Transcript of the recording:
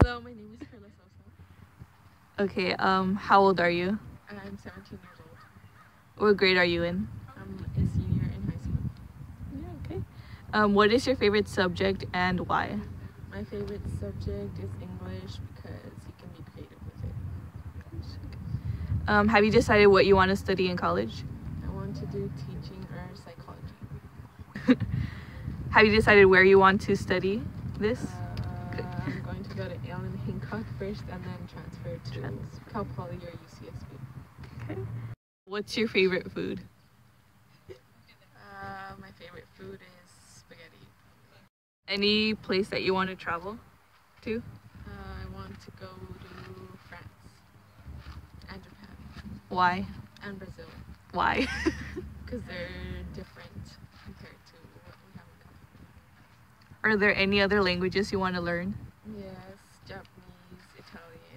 Hello, my name is Perla. Okay, how old are you? I'm 17 years old. What grade are you in? I'm a senior in high school. Yeah, okay. What is your favorite subject and why? My favorite subject is English because you can be creative with it. Have you decided what you want to study in college? I want to do teaching or psychology. Have you decided where you want to study this? I'm going to go to Allen Hancock first and then transfer to Cal Poly or UCSB. Okay. What's your favorite food? My favorite food is spaghetti. Any place that you want to travel to? I want to go to France and Japan Why? and Brazil Why? because they're different compared to what we have in California. Are there any other languages you want to learn? Yes, Japanese, Italian.